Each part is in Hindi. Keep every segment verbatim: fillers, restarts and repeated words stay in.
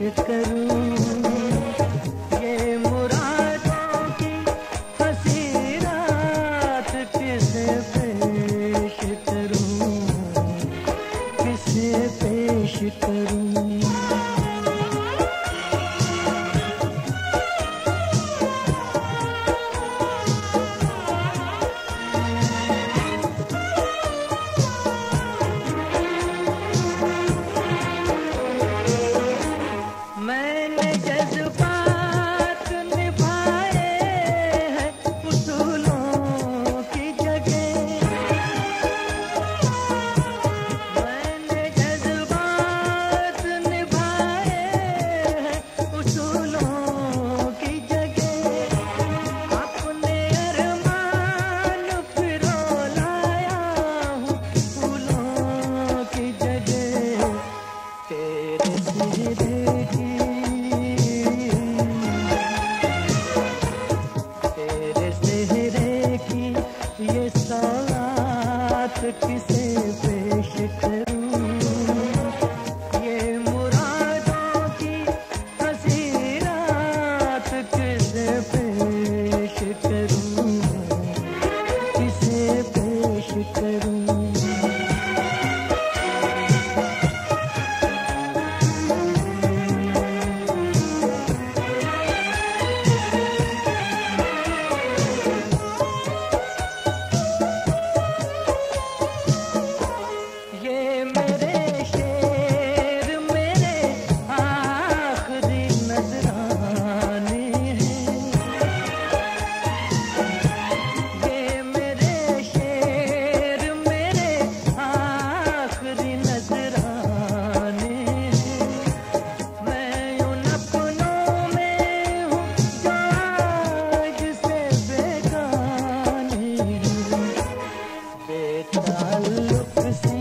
करूं, ये मुरादों की हंसी रात किसे पेश करूं, किसे पेश करूं। मैंने जज्बात निभाए हैं उसूलों की जगह, मैंने जज्बात निभाए हैं उसूलों की जगह, अपने अरमान फिरो लाया हूँ फूलों की जगह। तेरे चेहरे की तेरे चेहरे की ये सौगात किसे पेश करूं, ये मुरादों की हंसी रात किसे पेश करूं, किसे पेश करूं। ये मेरे शेर मेरे आखिरी नजराने हैं, ये मेरे शेर मेरे आखिरी नजराने हैं। मैं उन अपनों में हूँ जो आज से बेगाने हैं, बेताल्लुक सी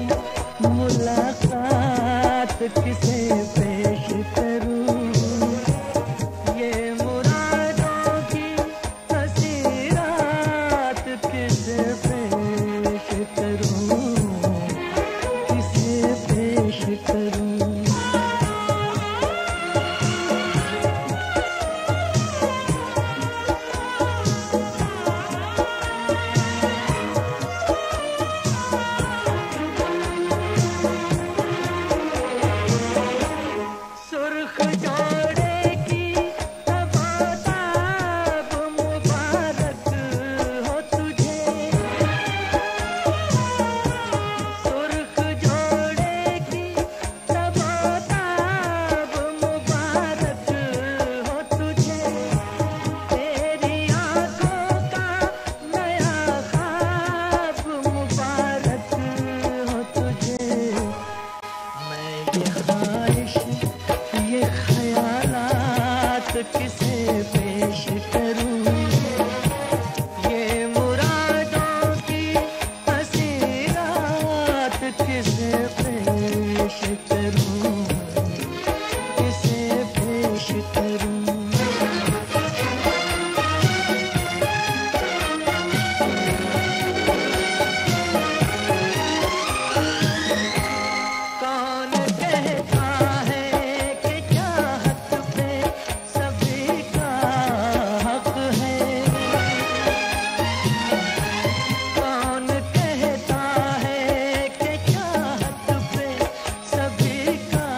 मुलाकात किसे पेश करूं, ये मुरादों की हंसी रात किसे पेश करूं, किसे पेश करूं। सुर्ख जोड़े की तबोताब मुबारक हो तुझे, सुर्ख जोड़े की तबोताब मुबारक हो तुझे, तेरी आंखों का नया ख्वाब मुबारक हो तुझे। मैं ये ख्वाहिश ये ख्यालात किसे पेश करूं, ये मुरादों की हंसी रात किसे पेश करूं, किसे पेश करूं। कौन कहता है कि चाहत पे सभी का हक है, कौन कहता है कि चाहत पे सभी का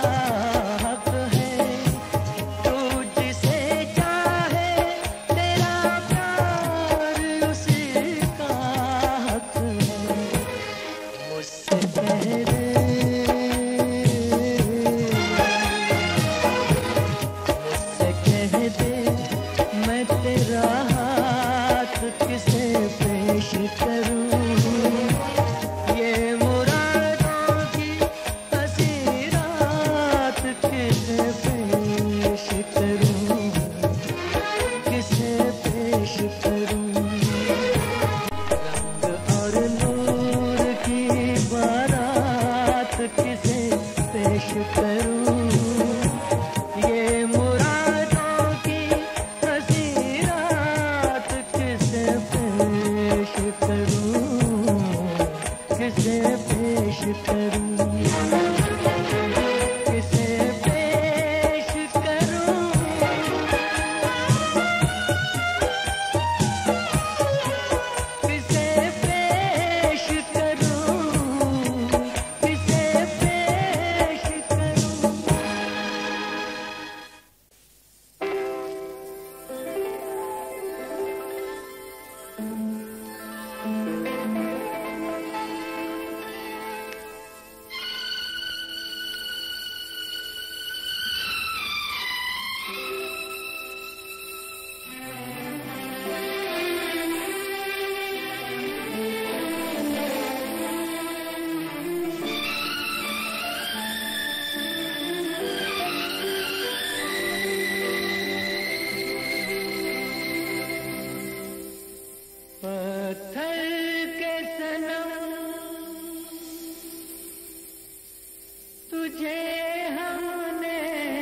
तुझे हमने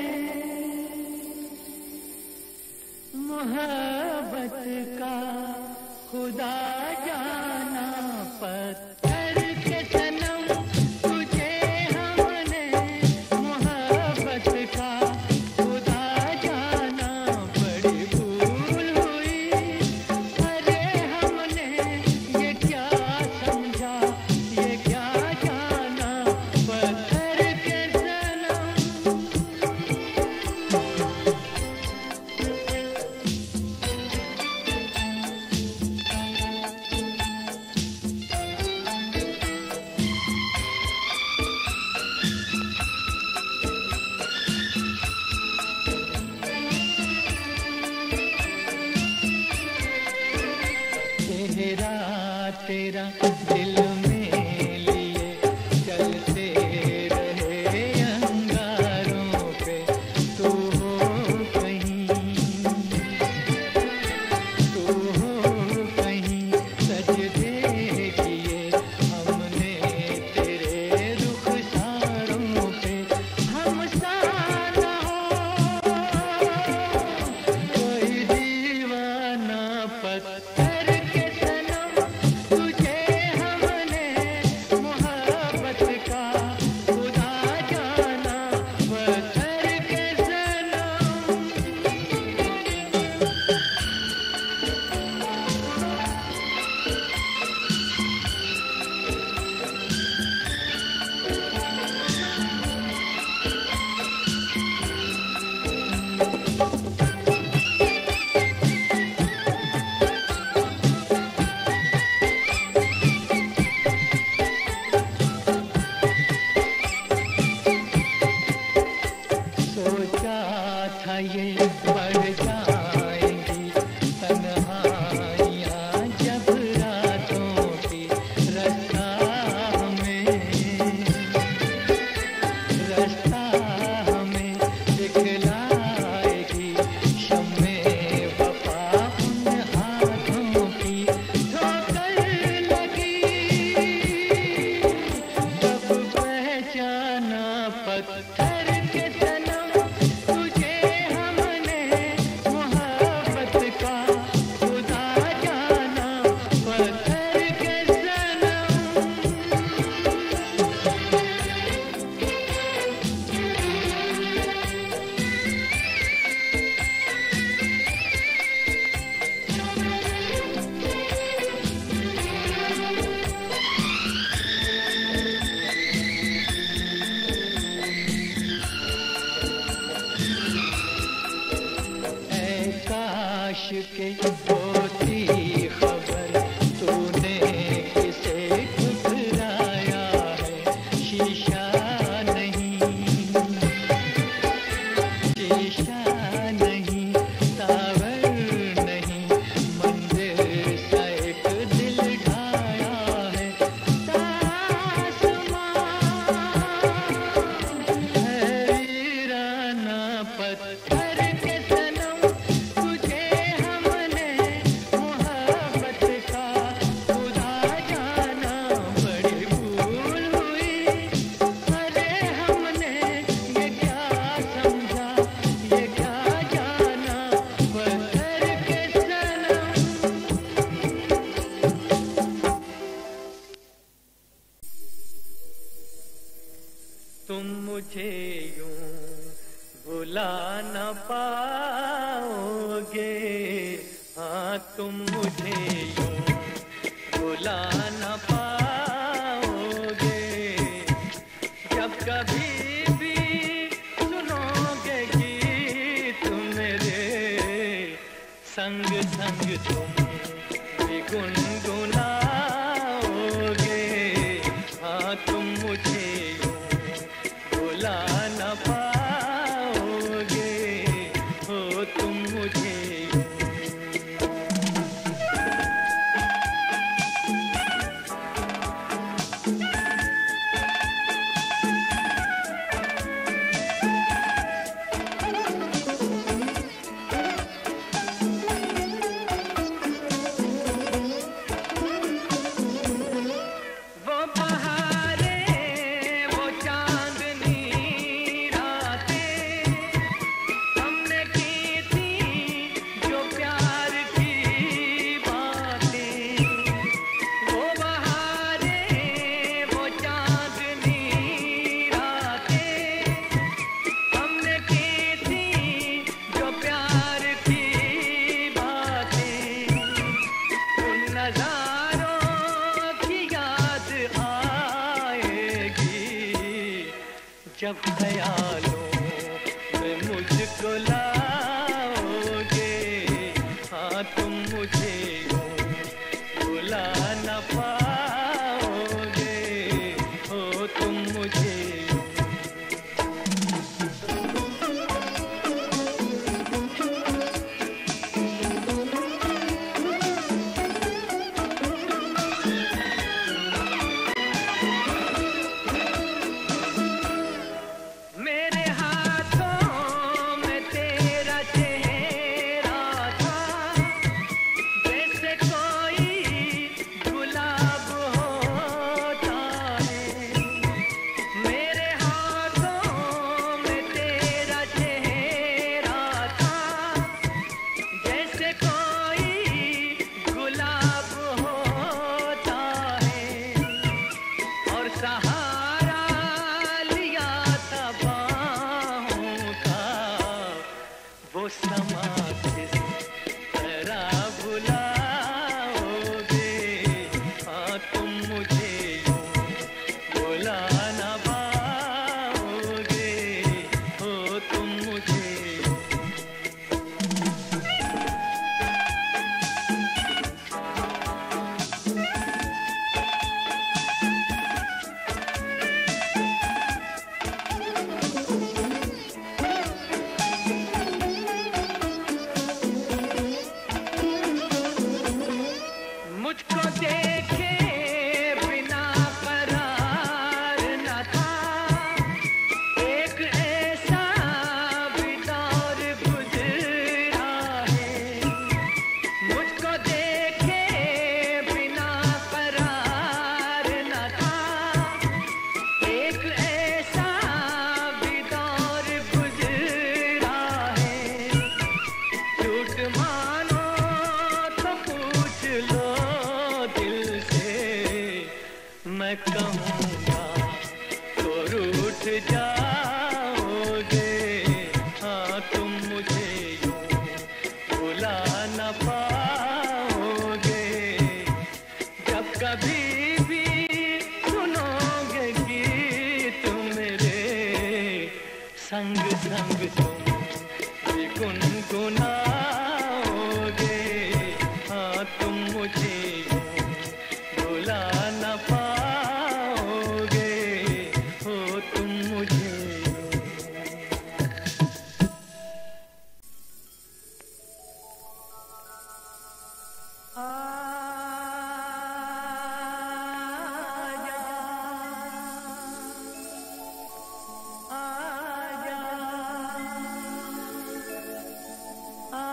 मोहब्बत का खुदा जाना, पत्थर के सनम तुझे हमने मोहब्बत का खुदा जाना, बड़ी भूल हुई। अरे हमने ये क्या समझा, ये क्या जाना, पत्थर के सनम। चेहरा तेरा दिल में लिए चलते रहे अंगारों पे, तू हो कहीं, तू हो कहीं, सजदे किए हमने तेरे रुखसारों पे। हम सा ना हो कोई दीवाना, पत्थर के सनम तुझे हमने मोहब्बत का खुदा जाना, पत्थर के सनम। सोचा था ये बढ़ जाएंगी तन्हाइयाँ जब रातों की, रास्ता हमें, रास्ता हमें दिखलाएगी शम्मे वफा उन हाथों की। ठोकर लगी तब पहचाना, पत्थर के सनम तुझे हमने मोहब्बत का खुदा जाना, पत्थर के सनम। ऐ काश के होती खबर, तूने किसे ठुकराया है। शीशा नहीं, शीशा नहीं, सावर नहीं, मंदिर सा एक दिल ढाया है। तासमां है वीराना, पत्थर के सनम तुझे हमने मोहब्बत का खुदा जाना, बड़ी भूल हुई। अरे हमने ये क्या समझा, ये क्या जाना, पत्थर के सनम। तुम मुझे यूं भुला न पाओगे, हाँ तुम मुझे यूं भुला न पाओगे। जब कभी भी सुनोगे गीत मेरे, संग संग तुम भी गुनगुनाओगे। हाँ तुम मुझे यूं भुला न पाओगे, हो तुम मुझे यूं। वो बहारें, वो चांदनी जब ख्यालों में मुझको लाओगे, हाँ तुम मुझे यूं भुला न पाओगे, हो तुम मुझे यूं। मेरे हाथों में तेरा चेहरा था, जैसे कोई गुलाब होता है। मेरे हाथों में तेरा चेहरा था, जैसे कोई गुलाब होता है। और सहारा लिया था बाहों का, वो समा किस तरह भुलाओगे, हाँ तुम मुझे यूं भुला न पाओगे, हो तुम मुझे यूं। मुझको देखे बिना करार न था, एक ऐसा भी दौर गुजरा है। मुझको देखे बिना करार न था, एक ऐसा भी दौर गुजरा है। झूठ मानो तो पूछ लो दिल से, मैं कहूँगा तो रूठ जाओगे, हाँ तुम मुझे यूं भुला न पाओगे। जब कभी भी सुनोगे गीत मेरे, संग संग तुम भी गुनगुनाओगे, हाँ तुम मुझे यूं भुला न पाओगे, हो तुम मुझे यूं। आजा, आजा,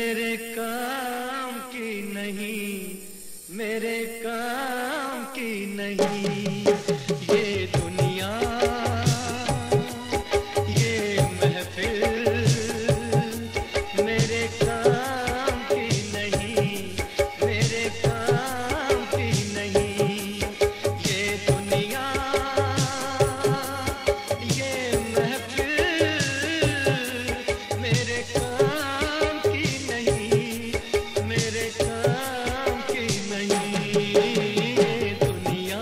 मेरे काम की नहीं, मेरे काम की नहीं। ये दुनिया, ये महफिल मेरे काम की नहीं, मेरे काम की नहीं। ये दुनिया, ये महफिल मेरे काम की नहीं, मेरे काम की नहीं। ये दुनिया,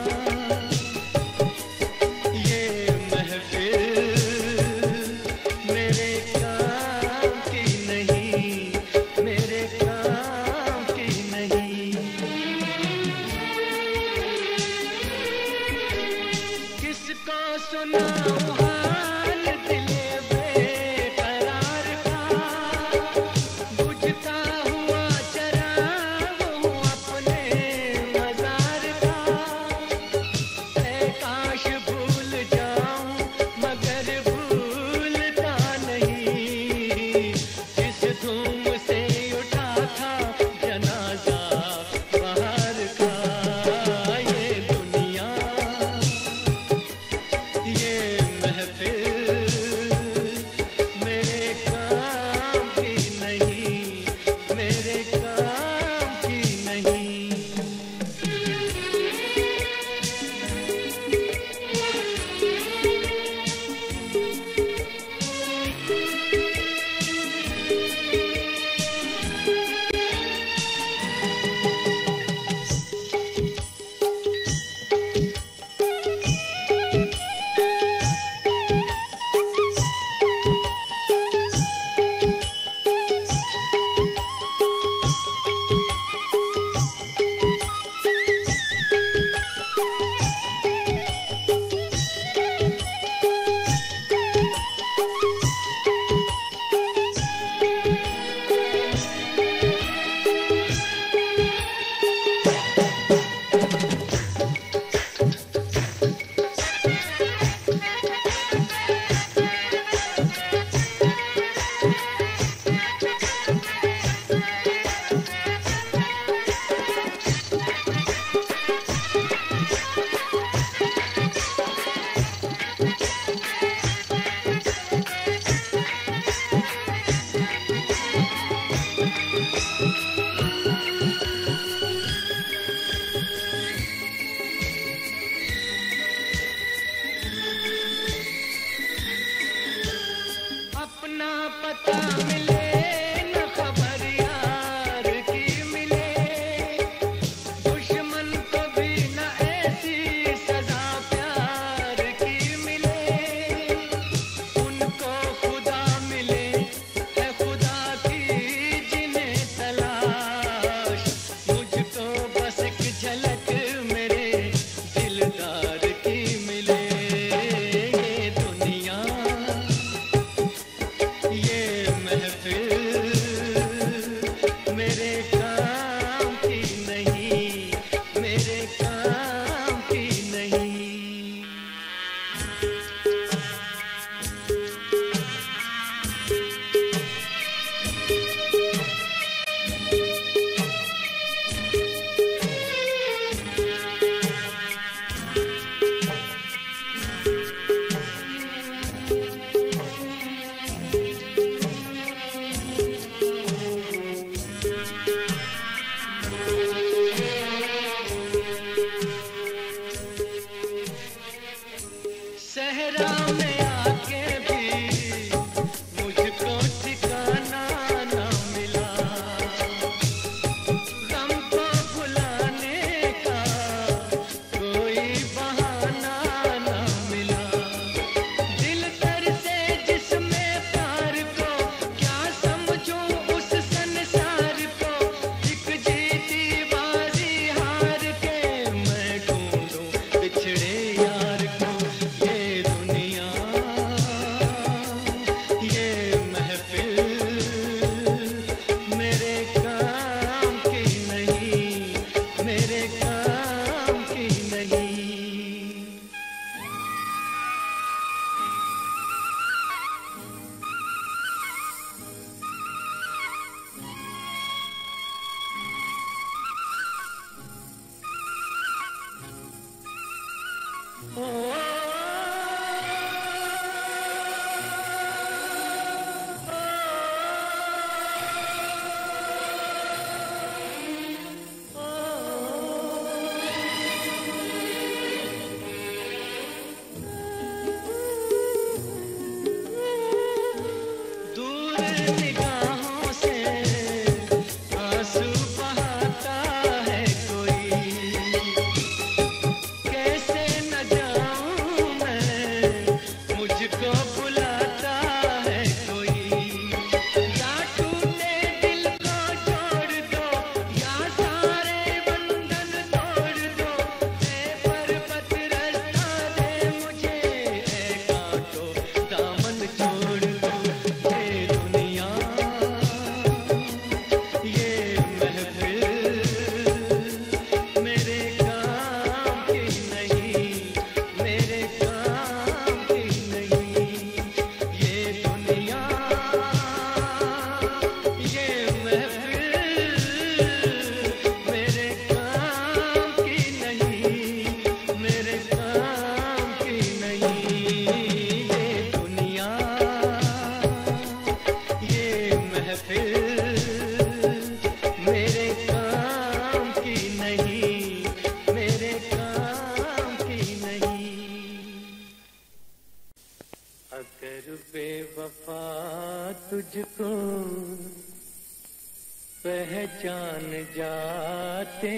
ये महफिल मेरे काम की नहीं, मेरे काम की नहीं। किसको सुनाऊं हाल दिले बेकरार का, बुझता हुआ चराग हूँ अपने मजार का। ऐ काश भूल जाऊं मगर भूलता नहीं, जिस धूम से उठा था जनाजा बाहर का। ये दुनिया, ये निगाहों से आंसू बहाता है कोई, कैसे न जाऊं मैं, मुझको बुलाता है कोई। या टूटे दिल को छोड़ दो, या सारे बंधन तोड़ दो, ऐ पर्वत रास्ता दे मुझे, ऐ कांटो दामन छोड़ दो। ये दुनिया, ये महफिल मेरे काम की नहीं, मेरे काम की नहीं। ये दुनिया, ये महफिल मेरे काम की नहीं, मेरे काम की नहीं। ये दुनिया, ये महफिल मेरे काम की नहीं, मेरे काम की नहीं। अगर बेवफा तुझको पहचान जाते,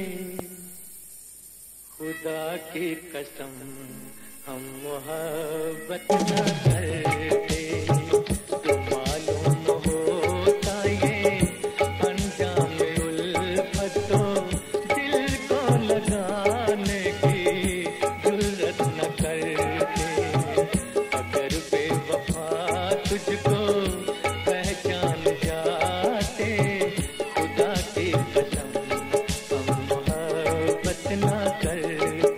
खुदा की कसम हम मोहब्बत न करते। तो मालूम होता ये अंजाम उल्फत, तो दिल को लगाने की जुर्रत न करते। अगर बेवफा तुझको पहचान जाते, खुदा की कसम हम मोहब्बत न करते।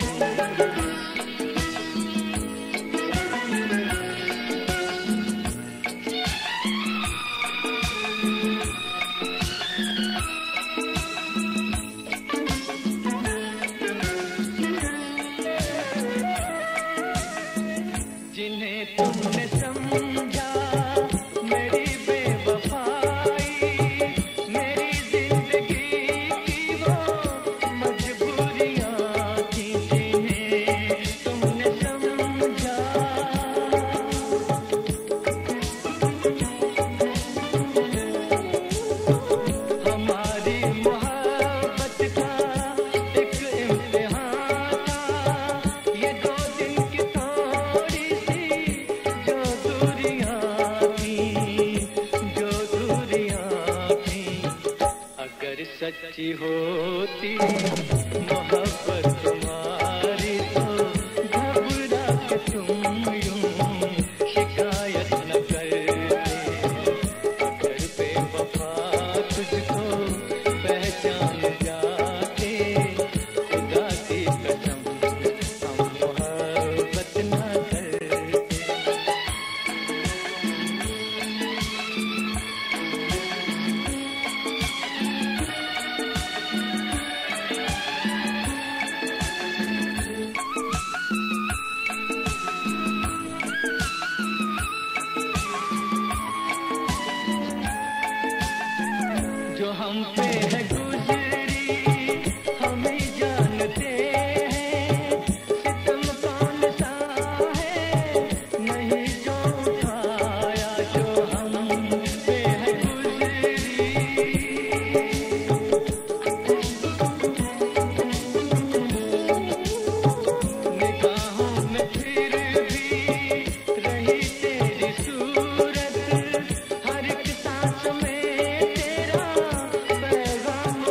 जिन्हें तुमने समझा मेरी बेवफाई, मेरी जिंदगी की वो मजबूरियां थी, जिन्हें तुमने समझा। हमारी मोहब्बत का एक इम्तिहान था, ये दो दिन की थोड़ी सी जो दूरियां थी, जो दूरियां थी। अगर सच्ची होती मोहब्बत तुम्हारी, तो घबरा के तुम यूं शिकायत न करते। अगर बेवफा तुझको पहचान जाते, खुदा की कसम हम मोहब्बत न करते। जो हम पे है गुजरी हम ही जानते हैं, सितम कौन सा है नहीं जो उठाया, जो हम पे है गुजरी। निगाहों में फिर भी रही तेरी सूरत, हर एक सांस में तेरा पैगाम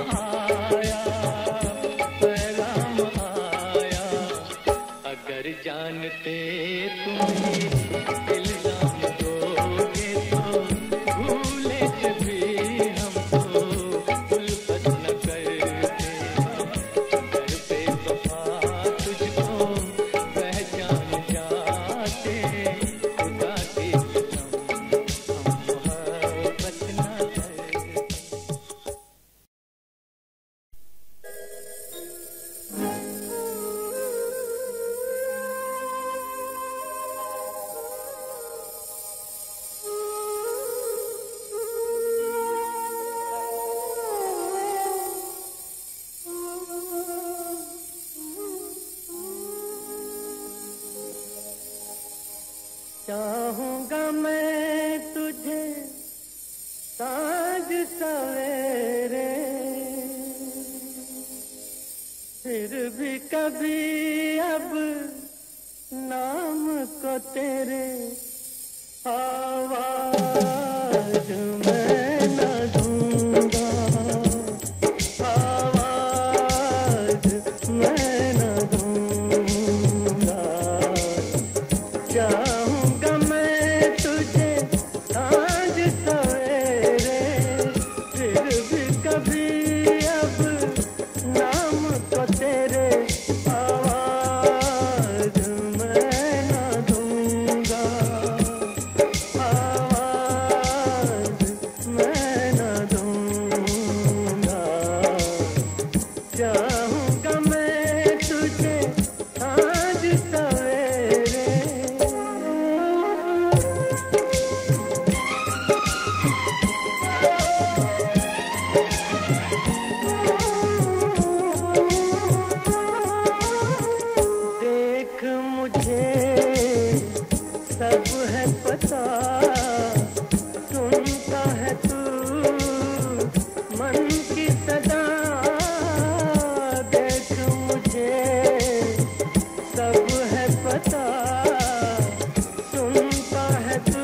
साँझ सवेरे, फिर भी कभी अब नाम को तेरे आवाज मैं न दूंगा, आवाज मैं न दूंगा। चाहूंगा मैं तुझे साँझ सवेरे, फिर भी कभी अब नाम को तेरे आवाज मैं न दूंगा, आवाज मैं न दूंगा। चाहूंगा मैं तुझे साँझ सवेरे। देख मुझे सब है पता, सुनता है तू मन की सदा। देख मुझे सब है पता, सुनता है तू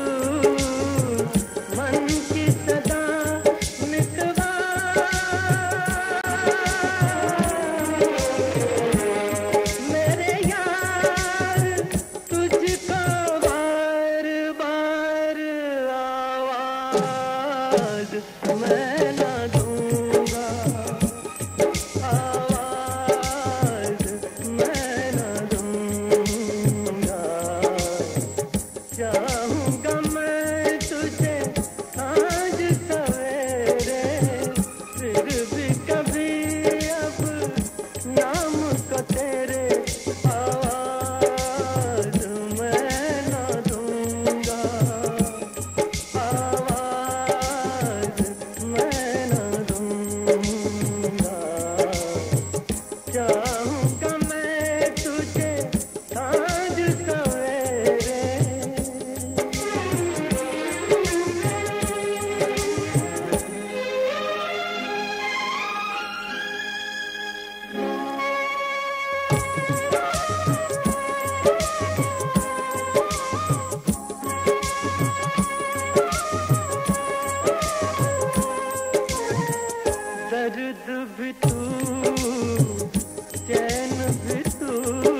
मन की सदा। मितवा मेरे यार तुझको बार बार आवाज मैं न दूंगा, आवाज मैं न दूंगा। चाहूंगा मैं तुझे साँझ सवेरे, फिर भी कभी अब नाम को तेरे आवाज मैं न दूंगा, आवाज मैं न दूंगा। चाहूंगा मैं तुझे साँझ सवेरे। दर्द भी तू, चैन भी तू,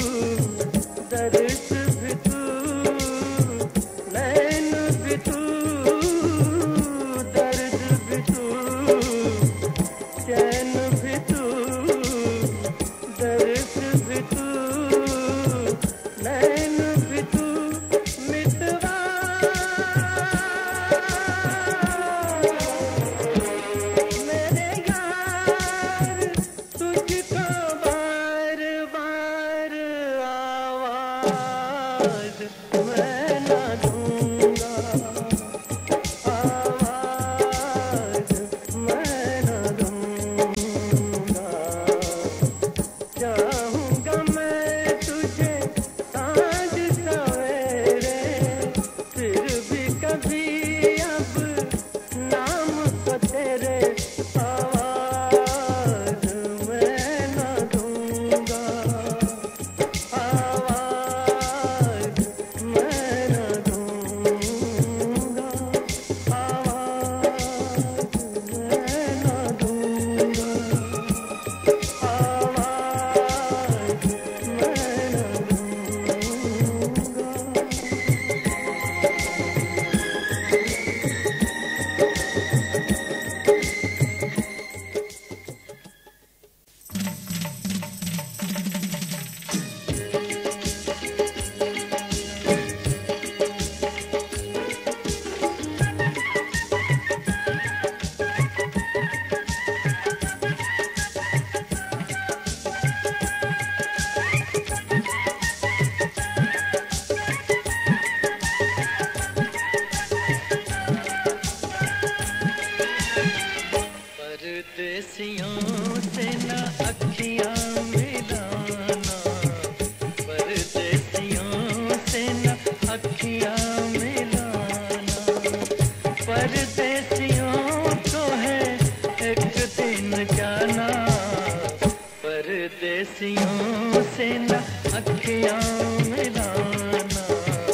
दर्द भी तू, नैन भी तू। दर्द भी तू, चैन भी तू, दर्द भी तू, नैन भी तू। मितवा मेरे यार तुझको बार बार आवाज मैं न दूंगा, आवाज मैं न दूंगा। चाहूंगा मैं तुझे साँझ सवेरे, फिर भी कभी अब नाम को तेरे आवाज मैं न दूंगा, आवाज मैं न दूंगा, आवाज मैं न दूंगा, आवाज मैं न परदेसियों से न अखियां मिलाना, परदेसियों से न अखियां मिलाना, परदेसियों परदेसियों से न अखियां मिलाना,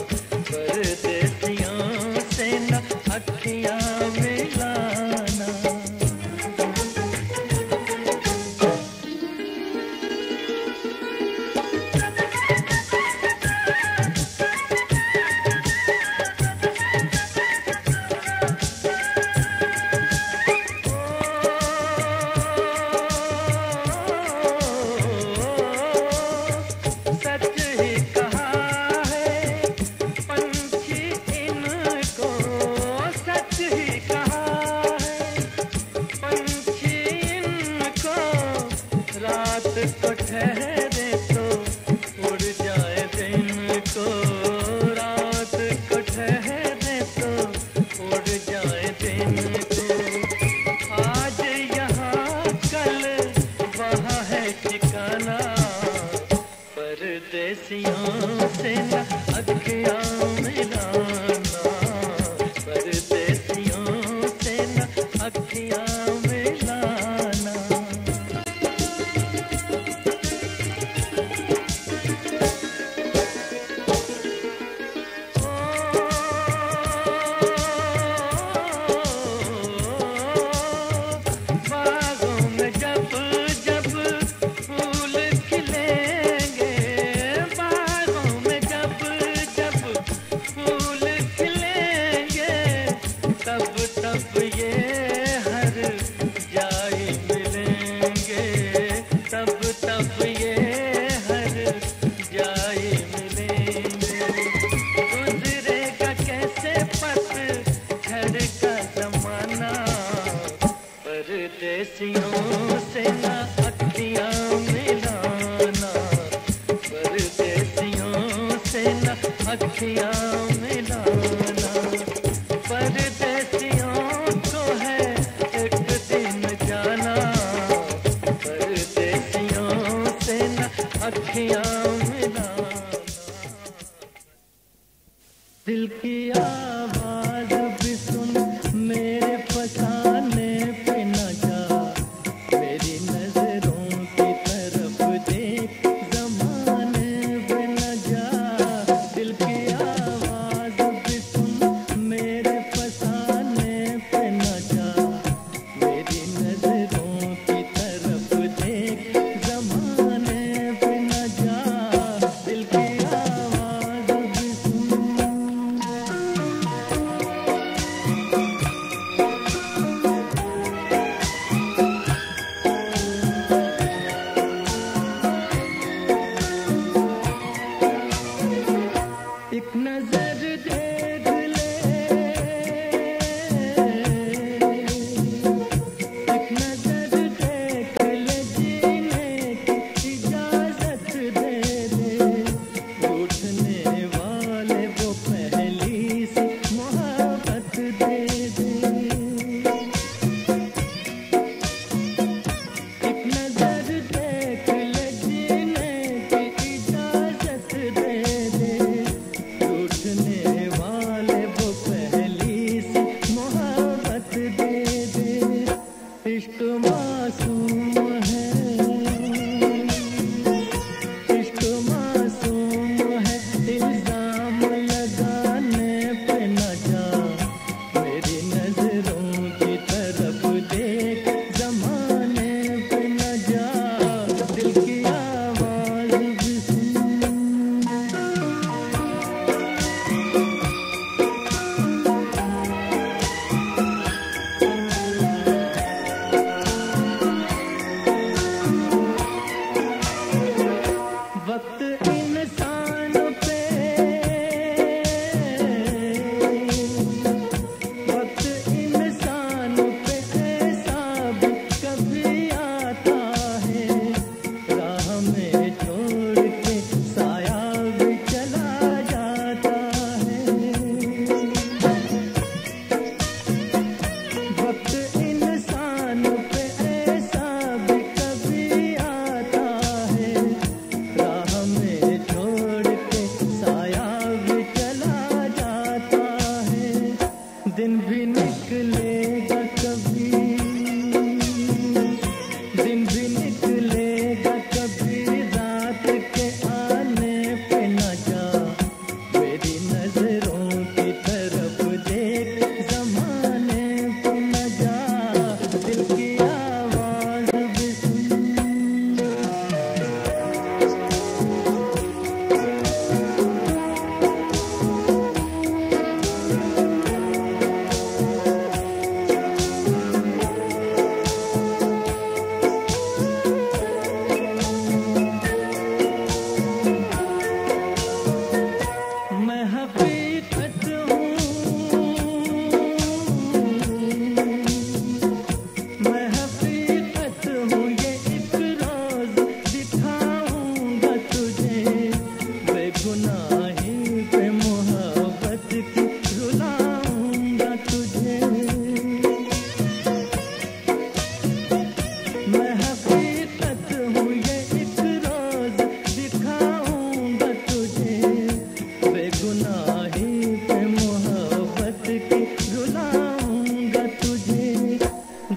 परदेसियों से न अखियां मिलाना। को ठहरे तो उड़ जाए दिन को, रात को ठहरे तो उड़ जाए दिन को। आज यहाँ कल वहाँ है ठिकाना, परदेसियों से न अखियां मिलाना, परदेसियों से न अखियां मिलाना। तब ये हर जाए मिलेंगे, तब तब ये हर जाए मिलेंगे। गुजरेगा कैसे पतझड़ का जमाना, परदेसियों से न अखियां मिलाना, परदेसियों से न अखियां मिलाना। परदेसियों को है एक दिन जाना, परदेसियों से न अखियां मिलाना। दिल की आवाज भी सुन मेरे फसाने पे न जा, मेरी नजरों की तरफ देख जमाने पे न जा। दिल की आवाज भी सुन मेरे फसाने पे न जा, मेरी नजरों की तरफ देख जमाने पे न जा। दिल की आवाज भी सुन। एक नजर देख ले, एक नजर देख ले, जीने की इजाजत दे दे। उठने वाले वो पहली सी मोहब्बत दे दे। एक नजर देख ले, जीने की इजाजत दे दे। उठने वाले वो पहली सी मोहब्बत दे दे। इश्क मासूम है, इश्क मासूम है, इल्जाम लगाने पे न जा, मेरी नजरों की तरफ देख जमाने पे न जा। दिल की आवाज भी सुन।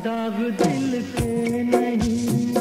दाग दिल के नहीं,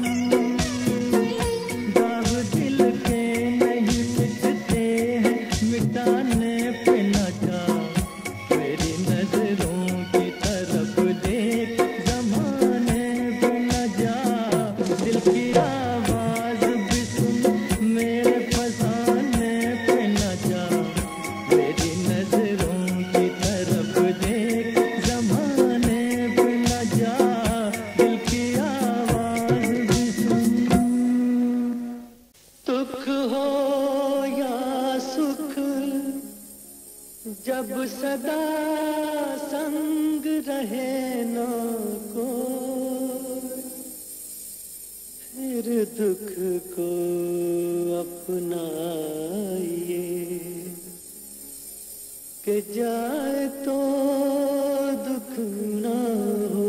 दाग दिल के नहीं मिटते हैं, मिटाने पे न जा मेरी नजरों की तरफ देख, जमाने पे न जा दिल की आवाज भी सुन, मेरे फसाने पे न जा मेरी नजरों की तरफ देख, जमाने पे न जा दिल की आवाज भी सुन। दुख हो या सुख जब सदा संग रहे न कोई, फिर दुख को अपनाइए कि जाए तो दुख ना हो।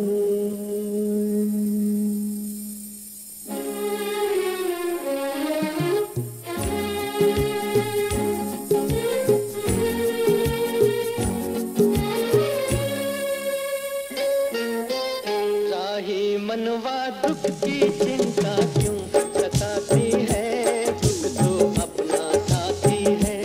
राही मनवा दुख की चिंता क्यों सताती है, दुख तो अपना साथी है।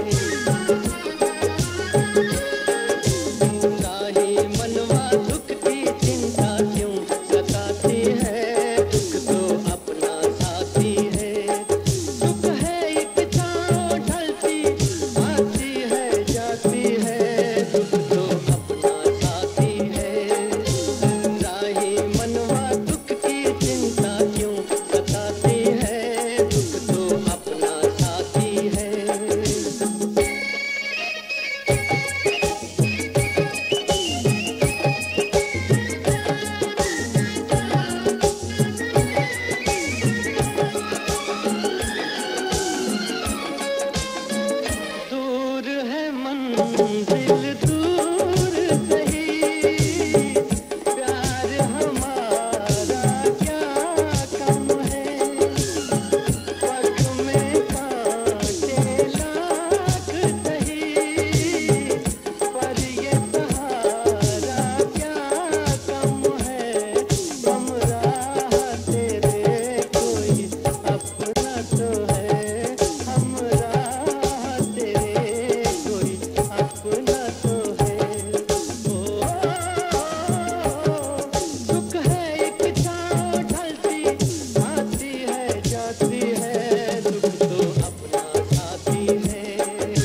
राही मनवा दुख की चिंता क्यों सताती है, दुख तो अपना साथी है। दुख है एक छाँव ढलती आती है जाती है, दुख तो अपना साथी है। राही मनवा दुख की चिंता क्यों सताती है, दुख तो अपना साथी है। दूर है मंजिल दूर सही, प्यार हमारा क्या कम है। पग में कांटे लाख सही, पर ये सहारा क्या कम है। कम राह तेरे कोई अपना तो है, हम राह तेरे कोई अपना तो है। ओ दुख है एक छाँव ढलती आती है जाती है, दुख तो अपना साथी है।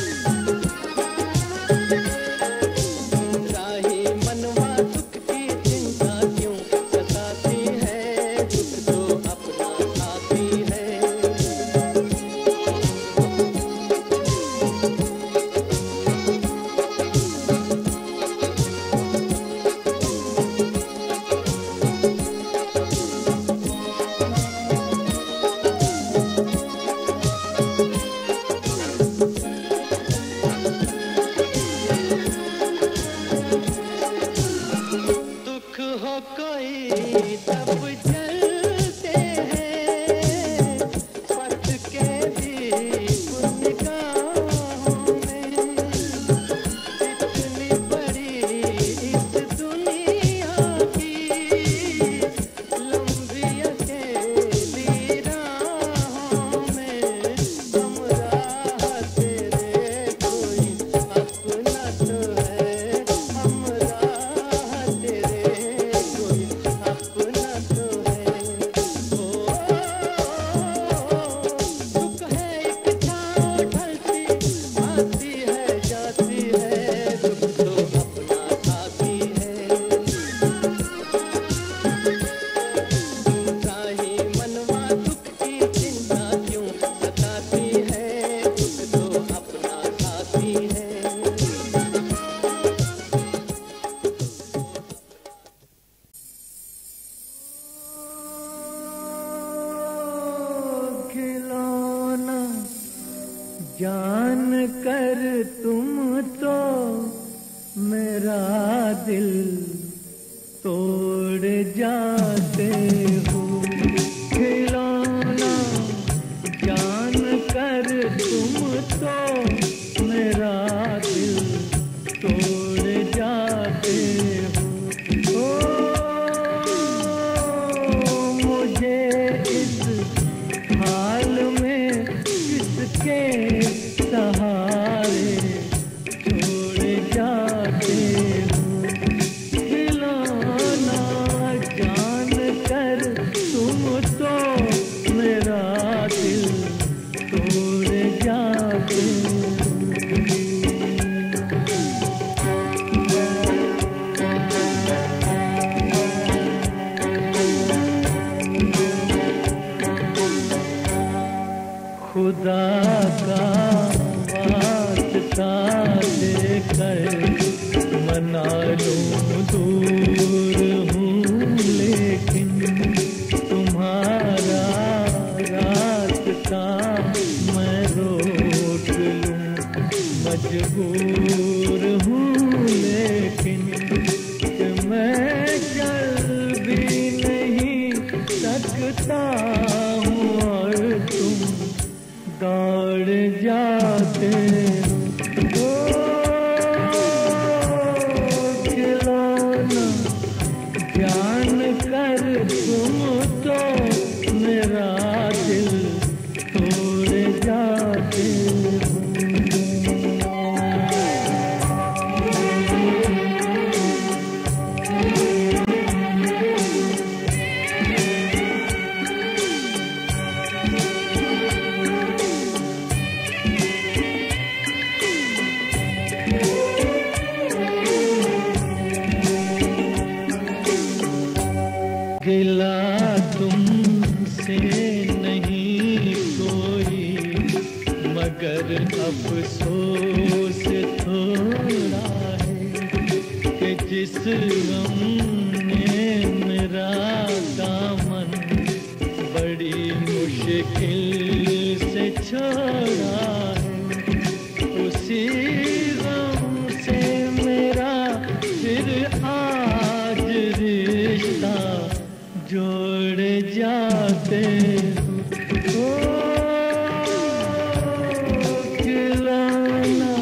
राही मनवा दुख की चिंता क्यों सताती है, दुख तो अपना साथी है। दुख हो कोई तब जलते हैं, पथ के दीप निगाहों में। इतनी बड़ी इस दुनिया की लंबी अकेली राहों में, हम राह तेरे कोई अपना तो है, हम राह तेरे कोई अपना तो है। ओ दुख है एक छाँव ढलती आती है जाती है, दुख तो अपना साथी है। राही मनवा दुख की चिंता क्यों सताती है, दुख तो अपना साथी है। खिलौना जान कर तुम तो मेरा दिल तोड़ जाते हो। खिलौना जान कर तुम तो मेरा दिल तोड़ जाते हो। ओ चलता हूँ और तुम दौड़ जाते हो। खिलौना जान कर तुम तो मेरा दिल तोड़ जाते हो। गिला तुमसे नहीं कोई मगर अफसोस थोड़ा है कि जिस गम ने मेरा दामन बड़ी मुश्किल से छोड़ा है, उसी गम से मेरा फिर आज रिश्ता जोड़ जाते हो। खिलौना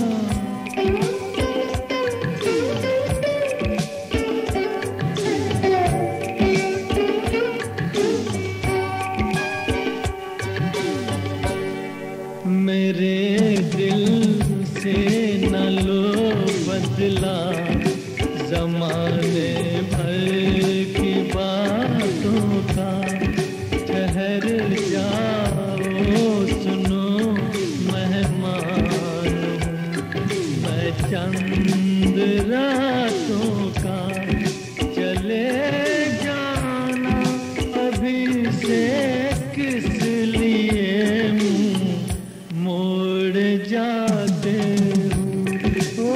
मेरे दिल से न लो बदला ज़माने भर की बातों का। ठहर जाओ सुनो मेहमान हूँ मैं चंद रातों का। चले जाना अभी से किस लिए मुँह मोड़ जाते हो।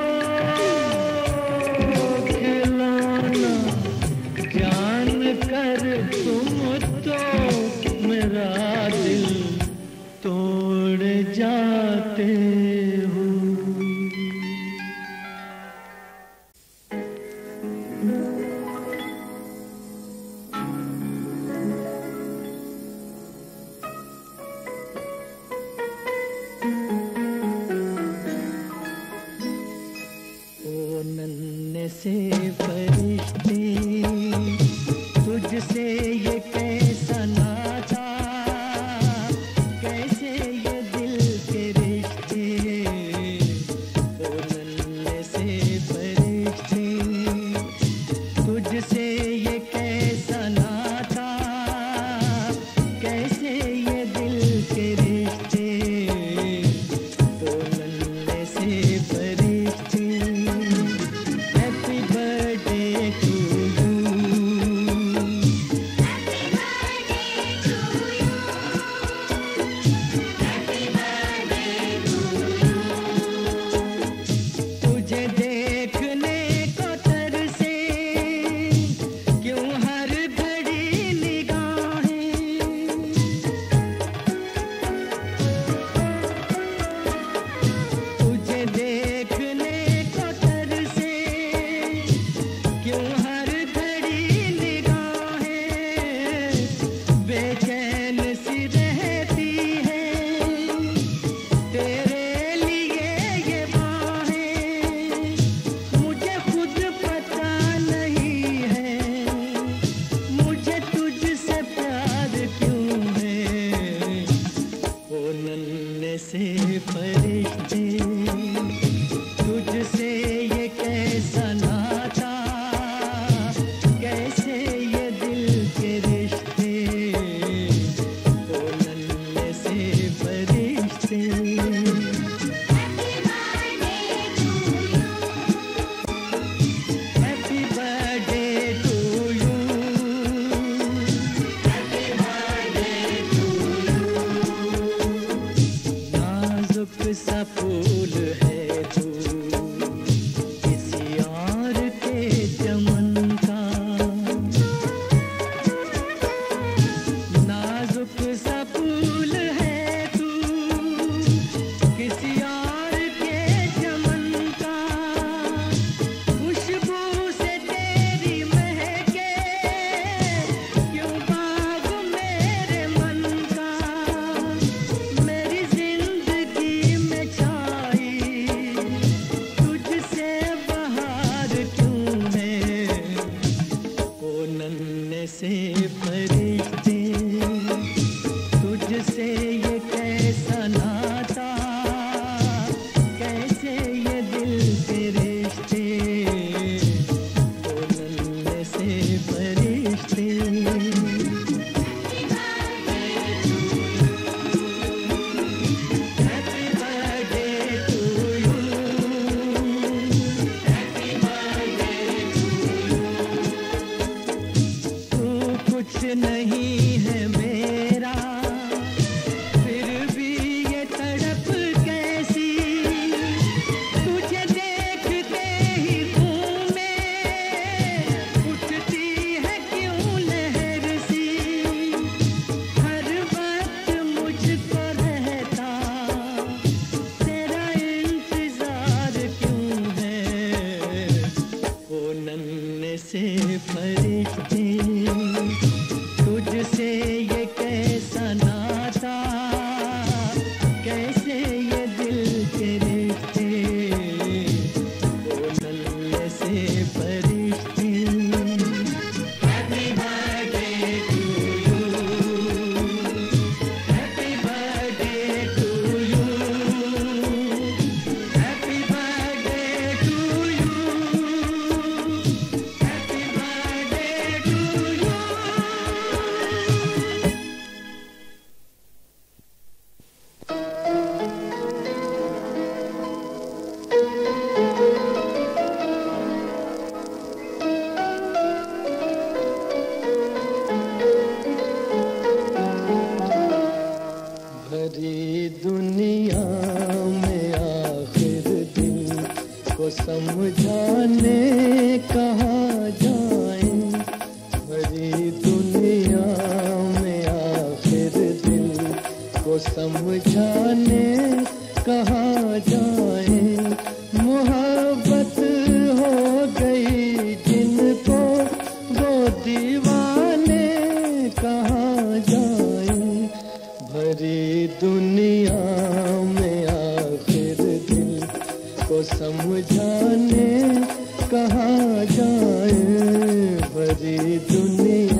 खिलौना जान कर तुम तो मेरा दिल तोड़ जाते हो। ओ नन्हे से फरिश्ते तुझसे ये कैसा नाता, कैसे ये दिल के रिश्ते। ओ नन्हे से फरिश्ते तुझसे ये कैसा नाता, कैसे ये दिल के रिश्ते। ओ नन्हे से फरिश्ते हैप्पी बर्थडे टू यू। तुझे देखने को तरसे फरिश्ते, तुझसे ये कैसा नाता, कैसे ये दिल के रिश्ते, ओ नल्ले से फरिश्ते। Happy birthday to you, happy birthday to you, happy birthday to you, happy birthday to you। भरी दुनिया में आखिर दिल को समझाने कहाँ जाए, भरी दुनिया में आखिर दिल को समझाने कहाँ जाए, मोहब्बत हो गई जिनको वो दीवाने कहाँ जाए, भरी दुनिया में आखिर दिल को समझाने कहाँ जाए, भरी दुनिया।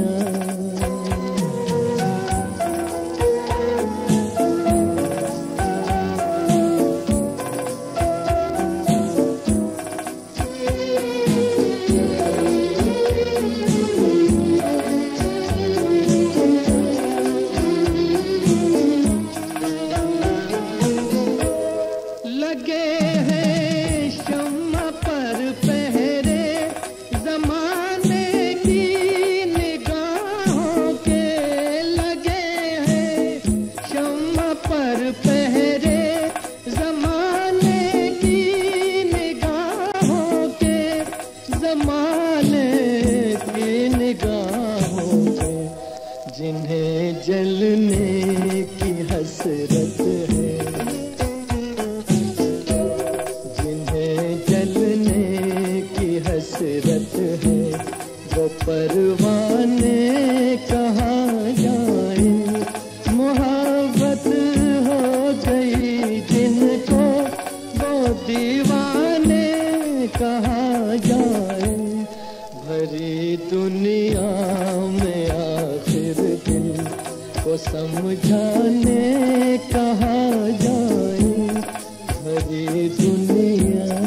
लगे हैं शम्मा पर पहरे ज़माने की निगाहों के, लगे हैं शम्मा पर पहरे ज़माने की निगाहों के, ज़माने की निगाहों के, जिन्हें जलने की हसरत है, हसरत है, वो परवाने कहाँ जाए, मोहब्बत हो गई जिनको वो दीवाने कहाँ जाए, भरी दुनिया में आखिर दिल को समझाने कहाँ जाए, भरी दुनिया।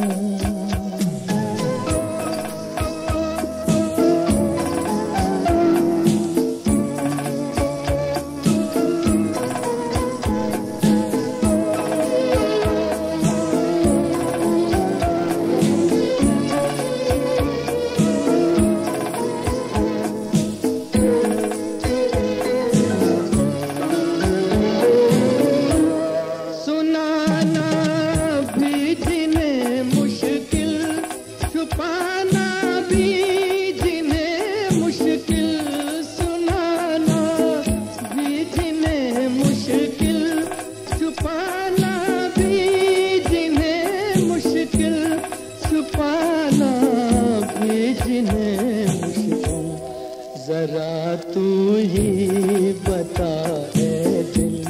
जरा तू ही बता ऐ दिल,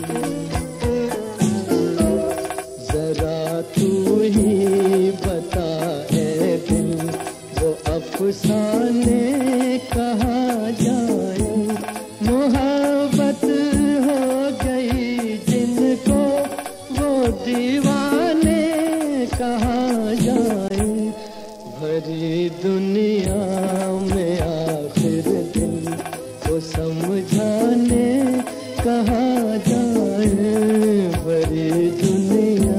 जरा तू ही बता ऐ दिल, वो अफसाने कहाँ जाए, मोहब्बत हो गई जिनको वो दीवाने कहाँ जाए, भरी दुनिया में आखिर दिल को समझाने कहाँ जाए, भरी दुनिया।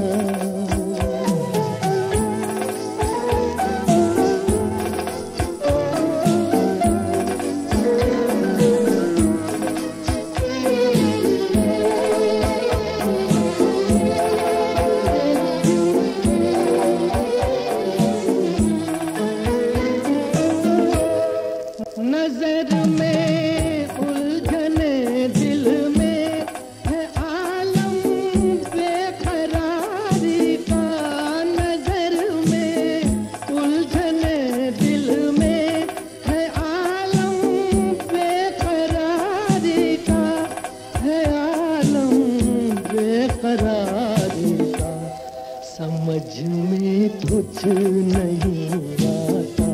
नजर में उलझने दिल में है आलम बेकरारी का, नजर में उलझने दिल में है कुछ नहीं आता,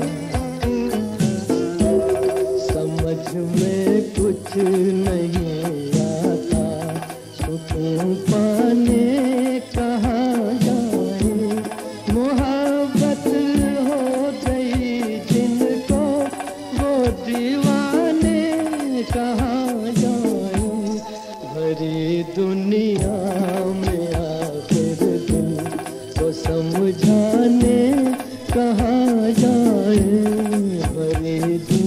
समझ में कुछ नहीं आता, सुकून पाने कहाँ जाए, मोहब्बत हो गई जिनको वो दीवाने कहाँ जाए, भरी दुनिया में आखिर दिल को समझाने कहाँ जाए, भरी